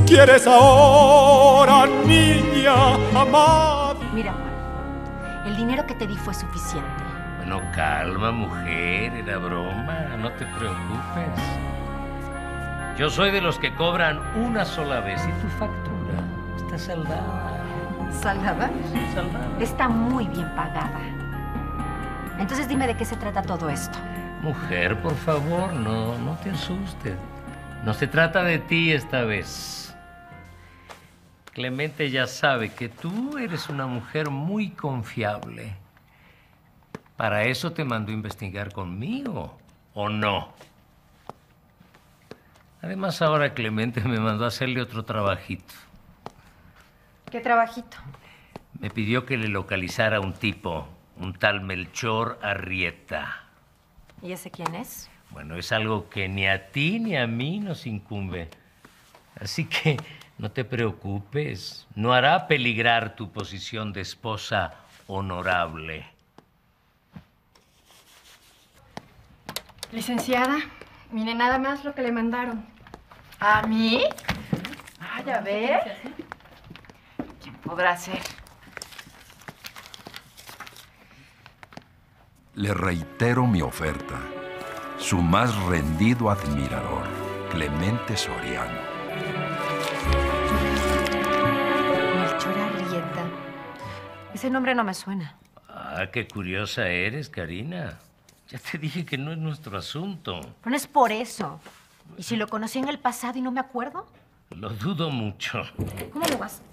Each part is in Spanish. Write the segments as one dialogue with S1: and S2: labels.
S1: quieres ahora, niña amada?
S2: Mira, Juan, el dinero que te di fue suficiente.
S3: Bueno, calma, mujer, era broma, no te preocupes. Yo soy de los que cobran una sola vez y tu factura está saldada.
S2: ¿Saldada?
S3: Sí, saldada.
S2: Está muy bien pagada. Entonces dime de qué se trata todo esto.
S3: Mujer, por favor, no te asustes. No se trata de ti esta vez. Clemente ya sabe que tú eres una mujer muy confiable. Para eso te mandó a investigar conmigo, ¿o no? Además, ahora Clemente me mandó a hacerle otro trabajito.
S2: ¿Qué trabajito?
S3: Me pidió que le localizara a un tipo, un tal Melchor Arrieta.
S2: ¿Y ese quién es?
S3: Bueno, es algo que ni a ti ni a mí nos incumbe. Así que no te preocupes. No hará peligrar tu posición de esposa honorable.
S4: Licenciada, mire nada más lo que le mandaron.
S5: ¿A mí? Ay, a ver. ¿Quién podrá ser?
S6: Le reitero mi oferta. Su más rendido admirador, Clemente Soriano.
S2: Melchor Arrieta. Ese nombre no me suena.
S3: Ah, qué curiosa eres, Karina. Ya te dije que no es nuestro asunto.
S2: Pero no es por eso. ¿Y si lo conocí en el pasado y no me acuerdo?
S3: Lo dudo mucho.
S2: ¿Cómo lo vas?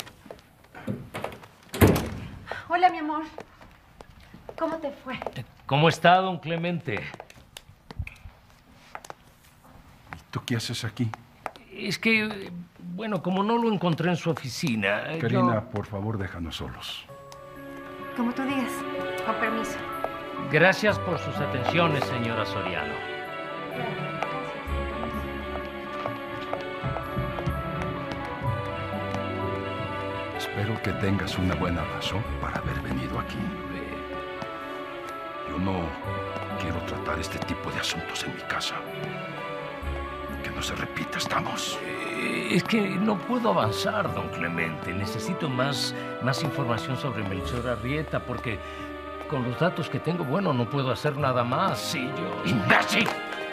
S2: Hola, mi amor. ¿Cómo te fue?
S3: ¿Cómo está, don Clemente?
S6: ¿Y tú qué haces aquí?
S3: Es que, bueno, como no lo encontré en su oficina...
S6: Karina, por favor, déjanos solos.
S2: Como tú digas. Con permiso.
S3: Gracias por sus atenciones, señora Soriano.
S6: Espero que tengas una buena razón para haber venido aquí. Yo no quiero tratar este tipo de asuntos en mi casa. Que no se repita, ¿estamos?
S3: Es que no puedo avanzar, don Clemente. Necesito más información sobre Melchor Arrieta, porque con los datos que tengo, bueno, no puedo hacer nada más. Sí, yo... ¡Imbécil!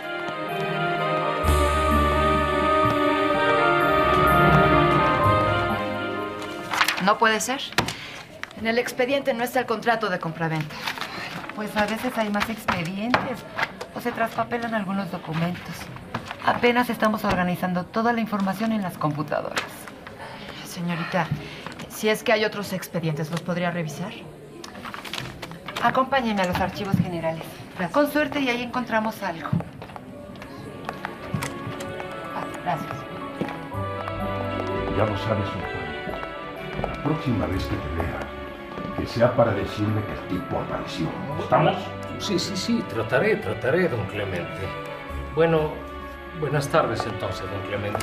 S5: No puede ser. En el expediente no está el contrato de compraventa.
S7: Pues a veces hay más expedientes o se traspapelan algunos documentos. Apenas estamos organizando toda la información en las computadoras.
S5: Señorita, si es que hay otros expedientes, ¿los podría revisar?
S7: Acompáñenme a los archivos generales.
S5: Gracias.
S7: Con suerte y ahí encontramos algo. Gracias.
S6: Ya lo sabes, Sultán. La próxima vez que te vea, que sea para decirme que el tipo apareció. ¿Estamos?
S3: Sí, trataré, don Clemente. Bueno, buenas tardes entonces, don Clemente.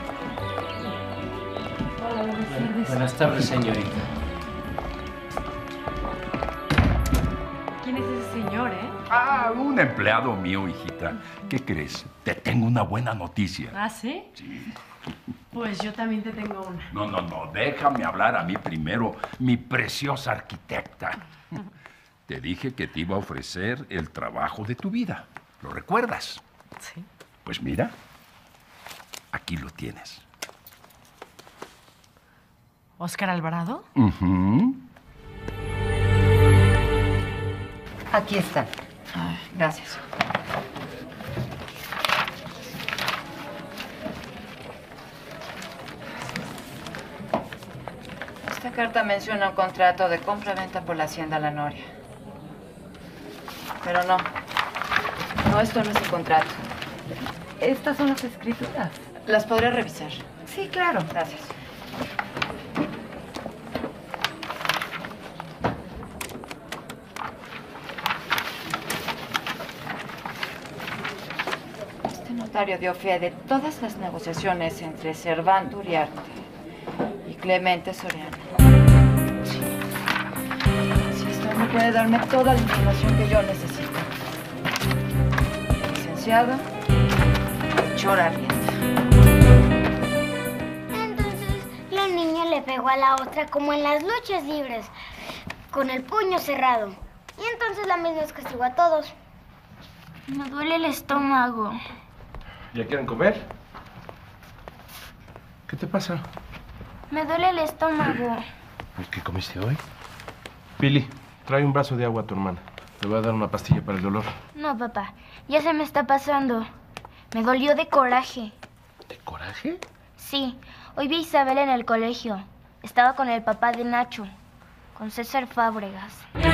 S4: Hola, buenas tardes.
S3: Buenas tardes, señorita.
S4: ¿Quién es ese señor,
S6: Ah, un empleado mío, hijita. ¿Qué crees? Te tengo una buena noticia.
S4: ¿Ah, sí?
S6: Sí.
S4: Pues yo también te tengo una.
S6: No, déjame hablar a mí primero, mi preciosa arquitecta. Te dije que te iba a ofrecer el trabajo de tu vida. ¿Lo recuerdas?
S4: Sí.
S6: Pues mira, aquí lo tienes.
S4: ¿Óscar Alvarado?
S7: Aquí están.
S5: Gracias. Esta carta menciona un contrato de compra-venta por la hacienda La Noria. Pero no, esto no es el contrato.
S7: Estas son las escrituras.
S5: ¿Las podré revisar?
S7: Sí, claro.
S5: Gracias. Este notario dio fe de todas las negociaciones entre Servando Uriarte y Clemente Soriano. Sí. Si esto no puede darme toda la información que yo necesito. Licenciado Melchor Arrieta.
S8: le pegó a la otra como en las luchas libres, con el puño cerrado. Y entonces la misma nos castigó a todos. Me duele el estómago.
S9: ¿Ya quieren comer? ¿Qué te pasa?
S8: Me duele el estómago.
S9: ¿Qué comiste hoy? Billy, trae un vaso de agua a tu hermana. Le voy a dar una pastilla para el dolor.
S8: No, papá, ya se me está pasando. Me dolió de coraje.
S9: ¿De coraje?
S8: Sí, hoy vi a Isabel en el colegio. Estaba con el papá de Nacho, con César Fábregas.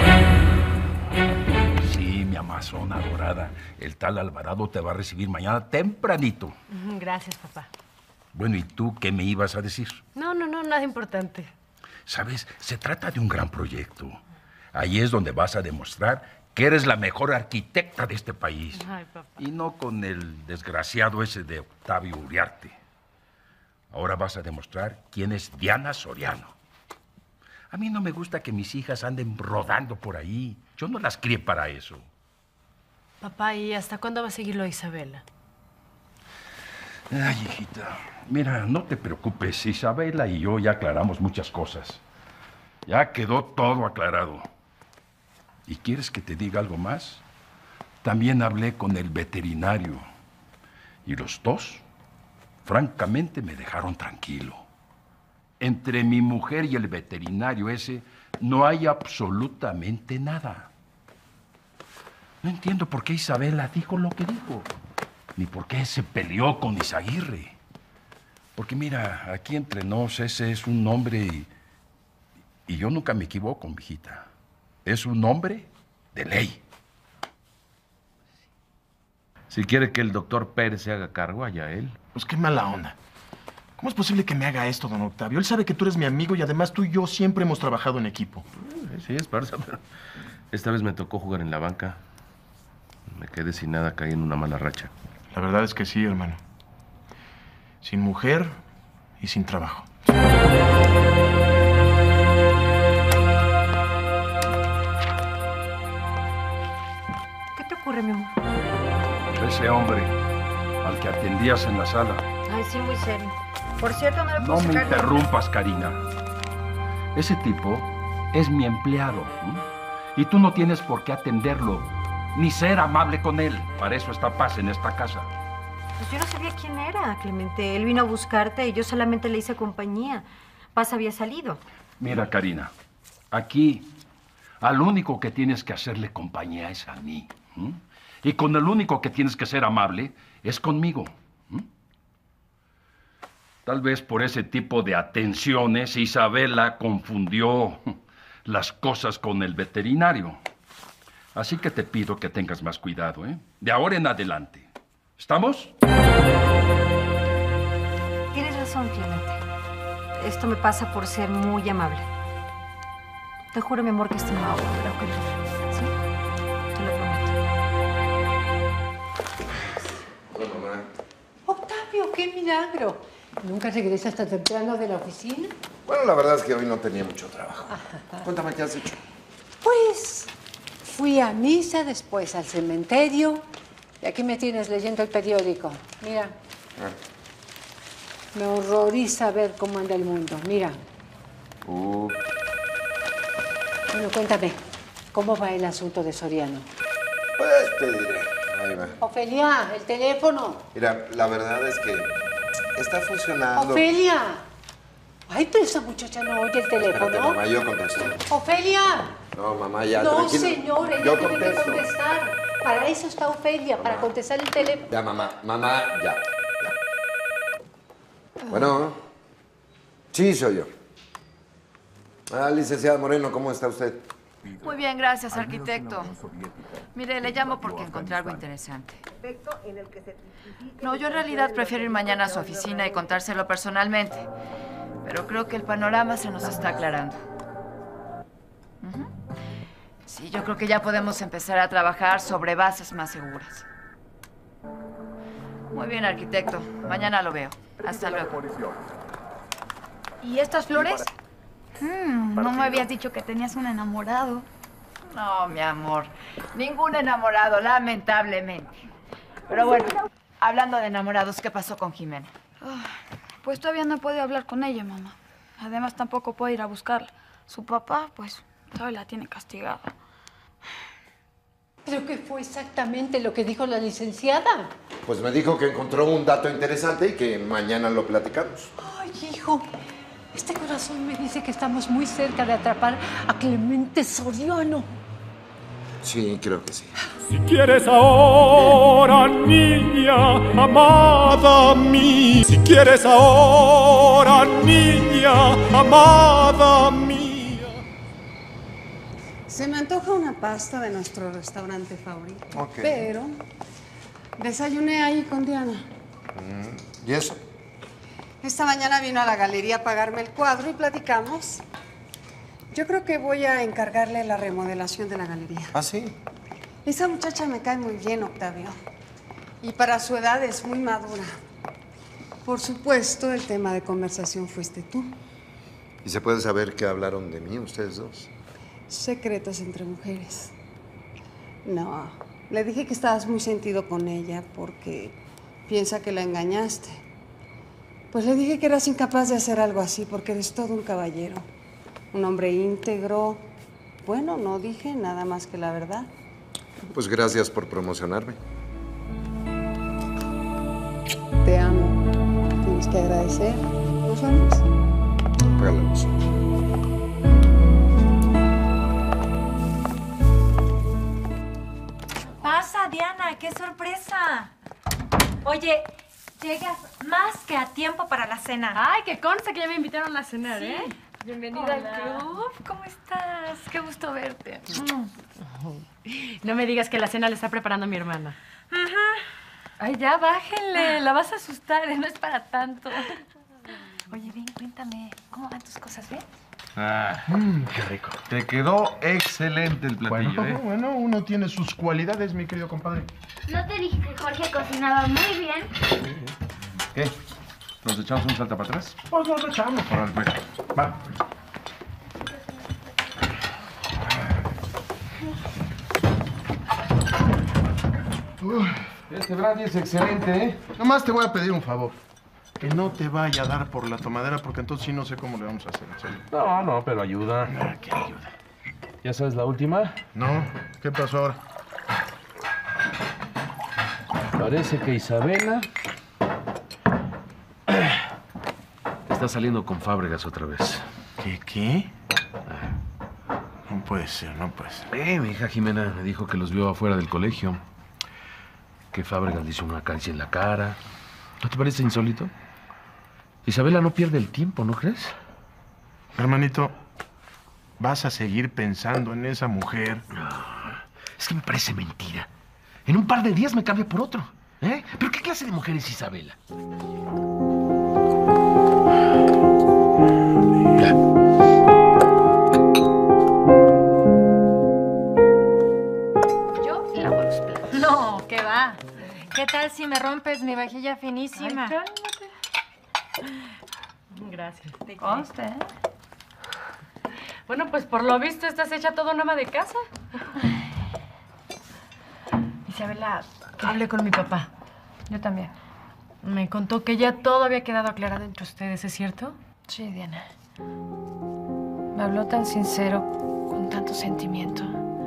S6: Sí, mi amazona adorada. El tal Alvarado te va a recibir mañana tempranito.
S2: Gracias, papá.
S6: Bueno, ¿y tú qué me ibas a decir?
S2: No, nada importante.
S6: ¿Sabes? Se trata de un gran proyecto. Ahí es donde vas a demostrar que eres la mejor arquitecta de este país.
S2: Ay, papá.
S6: Y no con el desgraciado ese de Octavio Uriarte. Ahora vas a demostrar quién es Diana Soriano. A mí no me gusta que mis hijas anden rodando por ahí. Yo no las crié para eso.
S2: Papá, ¿y hasta cuándo va a seguirlo a Isabela?
S6: Ay, hijita, mira, no te preocupes. Isabela y yo ya aclaramos muchas cosas. Ya quedó todo aclarado. ¿Y quieres que te diga algo más? También hablé con el veterinario. Y los dos, francamente, me dejaron tranquilo. Entre mi mujer y el veterinario ese no hay absolutamente nada. No entiendo por qué Isabela dijo lo que dijo, ni por qué se peleó con Izaguirre. Porque mira, aquí entre nos, ese es un hombre y yo nunca me equivoco, mijita. Es un hombre de ley.
S9: Si quiere que el doctor Pérez se haga cargo, allá él.
S10: Pues qué mala onda. ¿Cómo es posible que me haga esto, don Octavio? Él sabe que tú eres mi amigo y además tú y yo siempre hemos trabajado en equipo.
S9: Sí, es parza, pero esta vez me tocó jugar en la banca. Me quedé sin nada, caí en una mala racha.
S10: La verdad es que sí, hermano. Sin mujer y sin trabajo.
S2: ¿Qué te ocurre, mi amor?
S6: Ese hombre al que atendías en la sala.
S2: Ay, sí, muy serio. Por cierto, no le
S6: No
S2: puedo
S6: me
S2: sacar...
S6: interrumpas, Karina. Ese tipo es mi empleado. Y tú no tienes por qué atenderlo, ni ser amable con él. Para eso está Paz en esta casa.
S2: Pues yo no sabía quién era, Clemente. Él vino a buscarte y yo solamente le hice compañía. Paz había salido.
S6: Mira, Karina, aquí al único que tienes que hacerle compañía es a mí. Y con el único que tienes que ser amable es conmigo. Tal vez por ese tipo de atenciones Isabela confundió las cosas con el veterinario. Así que te pido que tengas más cuidado, ¿eh? De ahora en adelante. ¿Estamos?
S2: Tienes razón, Clemente. Esto me pasa por ser muy amable. Te juro, mi amor, que esto no va a volver a ocurrir. ¿Sí? Te lo prometo.
S11: Hola, mamá.
S12: Octavio, qué milagro. ¿Nunca regresas tan temprano de la oficina?
S11: Bueno, la verdad es que hoy no tenía mucho trabajo. Cuéntame, ¿qué has hecho?
S12: Pues fui a misa, después al cementerio y aquí me tienes leyendo el periódico. Mira, me horroriza ver cómo anda el mundo. Mira. Bueno, cuéntame, ¿cómo va el asunto de Soriano?
S11: Pues te diré. Ahí va.
S12: Ofelia, el teléfono.
S11: Mira, la verdad es que está funcionando.
S12: Ofelia. Ay, pero esa muchacha no oye el teléfono.
S11: Espérate, mamá, yo contesto.
S12: Ofelia.
S11: No, mamá, ya,
S12: No,
S11: tranquila.
S12: señor, ella
S11: Yo
S12: tiene que
S11: contesto.
S12: contestar. Para eso está Ofelia, para contestar el teléfono.
S11: Ya, mamá, ya. Bueno. Sí, soy yo. Licenciada Moreno, ¿cómo está usted?
S5: Muy bien, gracias, arquitecto. Mire, le llamo porque encontré algo interesante. No, yo en realidad prefiero ir mañana a su oficina y contárselo personalmente. Pero creo que el panorama se nos está aclarando. Sí, yo creo que ya podemos empezar a trabajar sobre bases más seguras. Muy bien, arquitecto. Mañana lo veo. Hasta luego. ¿Y estas flores?
S8: No me habías dicho que tenías un enamorado.
S5: No, mi amor. Ningún enamorado, lamentablemente. Pero bueno, hablando de enamorados, ¿qué pasó con Jimena?
S8: Pues todavía no he podido hablar con ella, mamá.
S13: Además, tampoco puede ir a buscarla. Su papá, pues, todavía la tiene castigada.
S12: ¿Pero qué fue exactamente lo que dijo la licenciada?
S11: Pues me dijo que encontró un dato interesante y que mañana lo platicamos.
S12: Ay, hijo, este corazón me dice que estamos muy cerca de atrapar a Clemente Soriano.
S11: Sí, creo que sí.
S1: Si quieres ahora, niña, amada mía. Si quieres ahora, niña, amada mía.
S14: Se me antoja una pasta de nuestro restaurante favorito.
S11: Ok.
S14: Pero desayuné ahí con Diana.
S11: ¿Y eso?
S14: Esta mañana vino a la galería a pagarme el cuadro y platicamos. Yo creo que voy a encargarle la remodelación de la galería.
S11: ¿Ah, sí?
S14: Esa muchacha me cae muy bien, Octavio. Y para su edad es muy madura. Por supuesto, el tema de conversación fuiste tú.
S11: ¿Y se puede saber qué hablaron de mí ustedes dos?
S14: Secretos entre mujeres. No, le dije que estabas muy sentido con ella porque piensa que la engañaste. Pues le dije que eras incapaz de hacer algo así porque eres todo un caballero. Un hombre íntegro. Bueno, no dije nada más que la verdad.
S11: Pues gracias por promocionarme.
S14: Te amo. Tienes que agradecer. ¿Nos vamos?
S11: Regálamos.
S2: Pasa, Diana, qué sorpresa. Oye, llegas más que a tiempo para la cena.
S4: Ay, que consta que ya me invitaron a cenar,
S2: Sí.
S4: ¿eh?
S2: Bienvenida al club. ¿Cómo estás? Qué gusto verte.
S4: No me digas que la cena le está preparando mi hermana.
S2: Ay, ya, bájenle. La vas a asustar, no es para tanto. Oye, ven, cuéntame. ¿Cómo van tus cosas, bien?
S9: Ah, qué rico. Te quedó excelente el platillo,
S10: Bueno, uno tiene sus cualidades, mi querido compadre.
S8: ¿No te dije que Jorge cocinaba muy bien?
S9: ¿Qué? ¿Nos echamos un salto para atrás?
S10: Pues nos lo echamos.
S9: Órale, pues. Va. Este brandy es excelente, ¿eh?
S10: Nomás te voy a pedir un favor. Que no te vaya a dar por la tomadera, porque entonces sí no sé cómo le vamos a hacer, en serio.
S9: No, pero ayuda. ¿Qué ayuda? ¿Ya sabes la última?
S10: No, ¿qué pasó ahora?
S9: Parece que Isabela está saliendo con Fábregas otra vez.
S10: ¿Qué? No puede ser, no puede ser.
S9: Mi hija Jimena me dijo que los vio afuera del colegio. Que Fábregas le hizo una caricia en la cara. ¿No te parece insólito? Isabela no pierde el tiempo, ¿no crees?
S10: Hermanito, ¿vas a seguir pensando en esa mujer?
S9: Es que me parece mentira. En un par de días me cambia por otro. ¿Eh? ¿Pero qué clase de mujer es Isabela?
S2: Yo lavo los platos. No, ¿qué va? ¿Qué tal si me rompes mi vajilla finísima?
S4: Ay, cálmate. Gracias.
S2: ¿Te consta, eh?
S4: Bueno, pues por lo visto estás hecha toda una ama de casa. Isabela, hablé con mi papá.
S2: Yo también.
S4: Me contó que ya todo había quedado aclarado entre ustedes, ¿es cierto?
S2: Sí, Diana. Me habló tan sincero, con tanto sentimiento.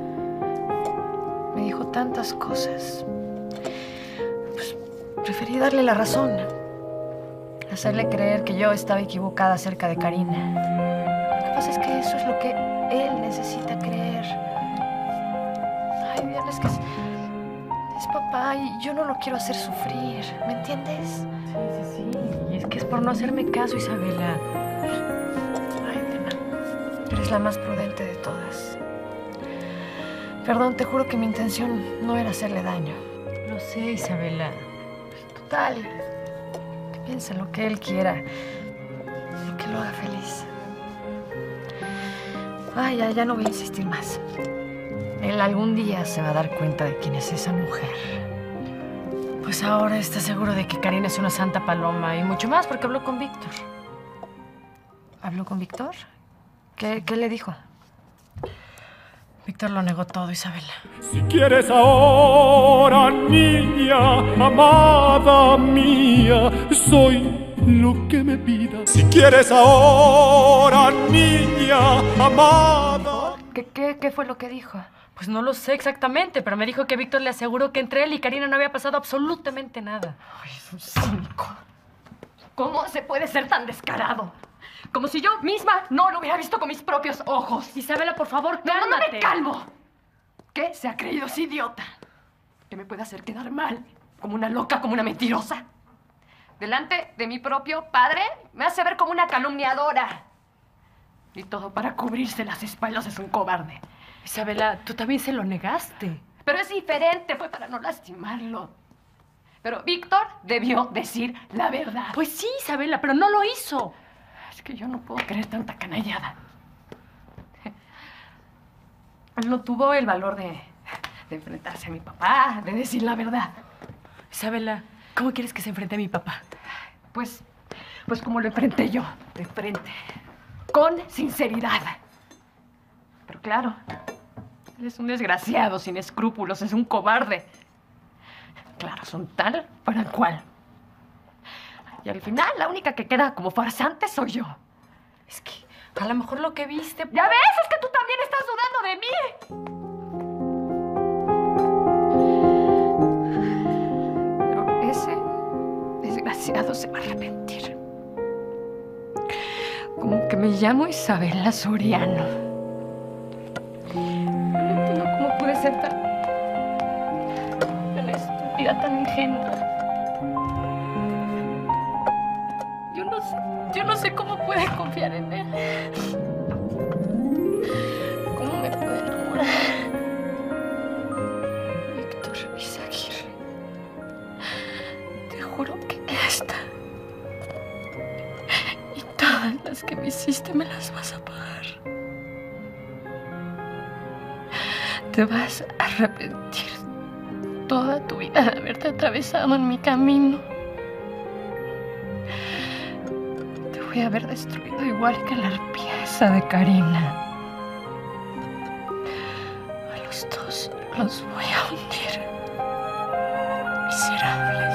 S2: Me dijo tantas cosas. Pues preferí darle la razón. Hacerle creer que yo estaba equivocada acerca de Karina. Lo que pasa es que eso es lo que él necesita creer. Ay, Diana, es que es papá y yo no lo quiero hacer sufrir. ¿Me entiendes?
S4: Sí. Y es que es por no hacerme caso, Isabela.
S2: Ay, Diana, eres la más prudente de todas. Perdón, te juro que mi intención no era hacerle daño.
S4: Lo sé, Isabela.
S2: Total, que piense lo que él quiera, lo que lo haga feliz. Ay, ya no voy a insistir más. Él algún día se va a dar cuenta de quién es esa mujer.
S4: Pues ahora está seguro de que Karina es una santa paloma y mucho más porque habló con Víctor.
S2: ¿Habló con Víctor? ¿Qué le dijo?
S4: Víctor lo negó todo, Isabela.
S1: Si quieres ahora, niña, amada mía, soy lo que me pidas. Si quieres ahora, niña amada.
S2: ¿Qué fue lo que dijo?
S4: Pues no lo sé exactamente, pero me dijo que Víctor le aseguró que entre él y Karina no había pasado absolutamente nada.
S2: Ay, es un cínico. ¿Cómo se puede ser tan descarado? Como si yo misma no lo hubiera visto con mis propios ojos.
S4: Isabela, por favor, cálmate.
S2: No me calmo. ¿Qué se ha creído ese idiota? ¿Que me puede hacer quedar mal? ¿Como una loca, como una mentirosa? Delante de mi propio padre, me hace ver como una calumniadora. Y todo para cubrirse las espaldas, es un cobarde.
S4: Isabela, tú también se lo negaste.
S2: Pero es diferente, fue para no lastimarlo. Pero Víctor debió decir la verdad.
S4: Pues sí, Isabela, pero no lo hizo.
S2: Es que yo no puedo creer tanta canallada. Él no tuvo el valor de enfrentarse a mi papá, de decir la verdad.
S4: Isabela, ¿cómo quieres que se enfrente a mi papá?
S2: Pues como lo enfrenté yo, de frente. Con sinceridad. Pero claro, él es un desgraciado, sin escrúpulos, es un cobarde. Claro, son tal para cual. Y al final, la única que queda como farsante soy yo.
S4: Es que a lo mejor lo que viste...
S2: ¿Ya ves? Es que tú también estás dudando de mí. Pero ese desgraciado se va a arrepentir. Como que me llamo Isabela Soriano. No entiendo cómo pude ser tan estúpida, tan ingenua. Yo no sé cómo pude confiar en él. ¿Cómo me pude enamorar? Víctor Izaguirre. Te juro que esta y todas las que me hiciste me las vas a pagar. Te vas a arrepentir toda tu vida de haberte atravesado en mi camino. Voy a haber destruido igual que la arpía esa de Karina. A los dos los voy a hundir. Miserables.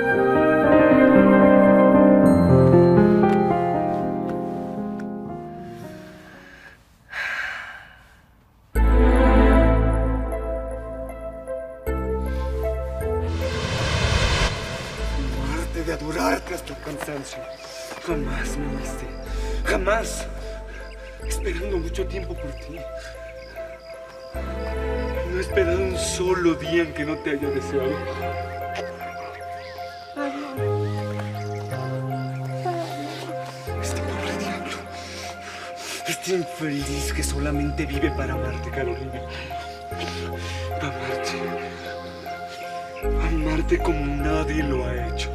S15: Amarte de adorarte hasta el cansancio. Jamás me amaste. Jamás. Esperando mucho tiempo por ti. No he esperado un solo día en que no te haya deseado. Este pobre diablo. Este infeliz que solamente vive para amarte, Carolina. Amarte. Amarte como nadie lo ha hecho.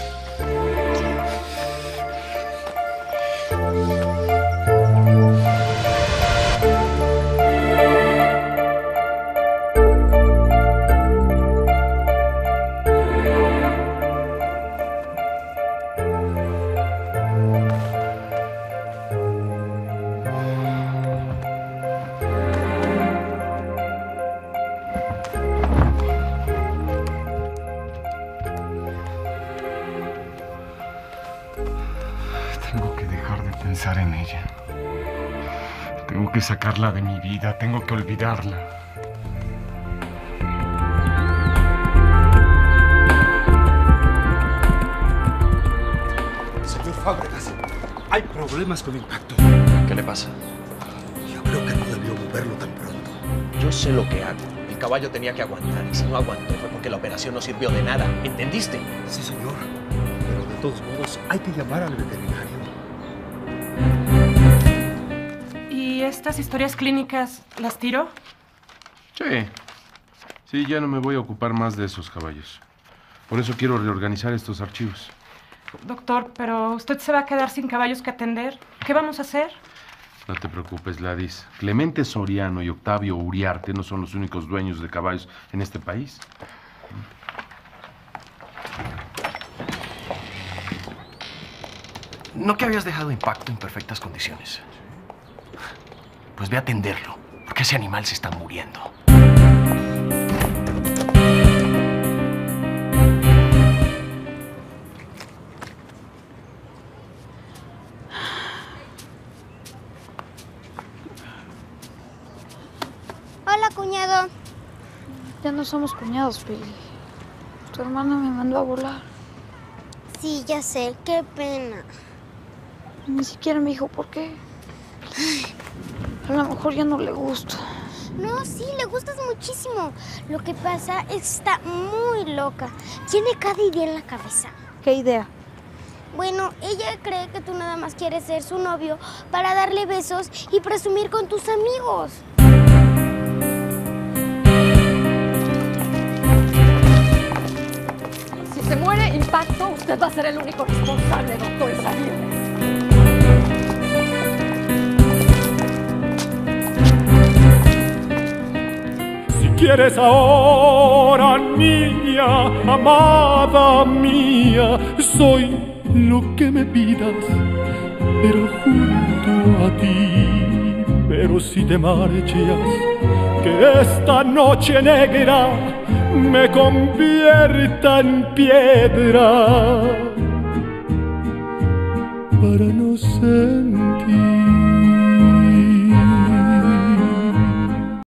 S15: Tengo que dejar de pensar en ella. Tengo que sacarla de mi vida. Tengo que olvidarla.
S16: Señor Fábregas, hay problemas con impacto.
S17: ¿Qué le pasa?
S16: Yo creo que no debió moverlo tan pronto.
S17: Yo sé lo que hago. El caballo tenía que aguantar. Y si no aguantó fue porque la operación no sirvió de nada. ¿Entendiste?
S16: Sí, señor. Pero de todos modos, hay que llamar al veterinario.
S4: ¿Y estas historias clínicas las tiro?
S9: Sí. Sí, ya no me voy a ocupar más de esos caballos. Por eso quiero reorganizar estos archivos.
S4: Doctor, pero usted se va a quedar sin caballos que atender. ¿Qué vamos a hacer?
S9: No te preocupes, Gladys. Clemente Soriano y Octavio Uriarte no son los únicos dueños de caballos en este país.
S17: ¿No que habías dejado Impacto en perfectas condiciones? Pues ve a atenderlo, porque ese animal se está muriendo.
S8: cuñado.
S13: Ya no somos cuñados, Pili. Tu hermana me mandó a volar.
S8: Sí, ya sé, qué pena.
S13: Ni siquiera me dijo por qué. A lo mejor ya no le gusto.
S8: No, sí, le gustas muchísimo. Lo que pasa es que está muy loca. Tiene cada idea en la cabeza.
S13: ¿Qué idea?
S8: Bueno, ella cree que tú nada más quieres ser su novio para darle besos y presumir con tus amigos.
S2: Si se muere Impacto, usted va a ser el único responsable, doctor Isaguirre.
S1: Si quieres ahora, niña, amada mía, soy lo que me pidas, pero junto a ti. Pero si te marchas, que esta noche negra me convierta en piedra para no sentir